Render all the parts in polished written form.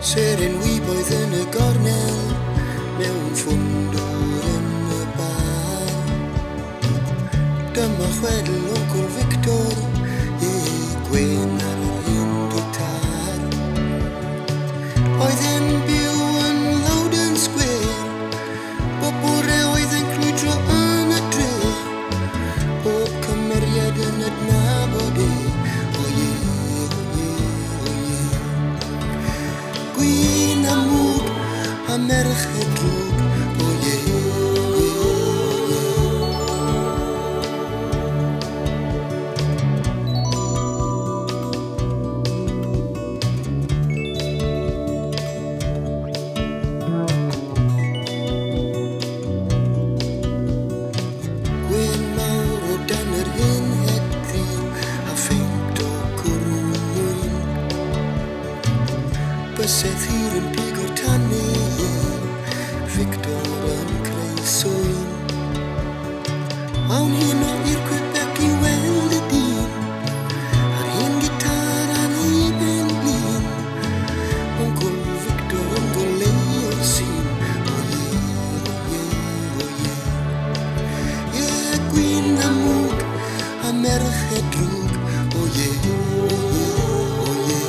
Seren wyboedd yn y gornel mewn ffwndwr yn y bar. Dyma chwedl Oncl Victor ei gwyn ar yr hyn gitar. Oedd yn byw yn Loudon Square, bob bore oedd yn crwydro yn y dre, bob cymeriad yn adnabod o ie. Gwyn a mwg a merched drwg, o ie. Gwyn mawr o dan yr hyn heddi a ffeint o cwrw mwyn. Bysedd hir yn pigo tannu, Victor yn creu swyn. Awn heno i'r Quebec i weld y dyn, a'r hyn gitar a'n ei ben blin. Oncl Victor yn goleu o'r sîn, o ie, o ie, o ie. Ie, gwyn a mwg a merched drwg, o ie, o ie, o ie.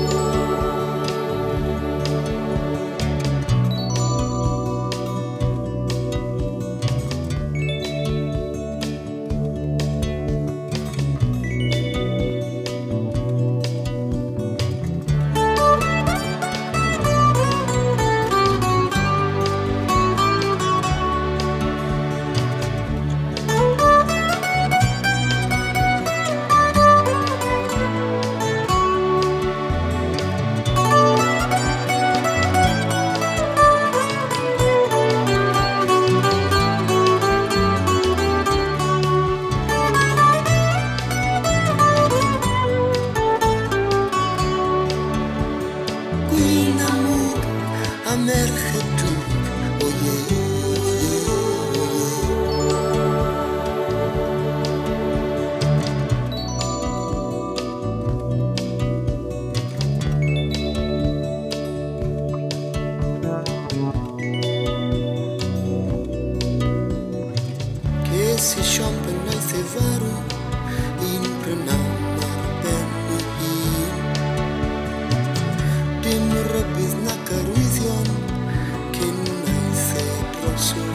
Gwyn a mwg a merched drwg, o ie, o ie, o ie. Ces i siomp yn naeth ei farw, un prynawn ar ben ei hun. Dim rybydd nac arwyddion cyn naeth e dros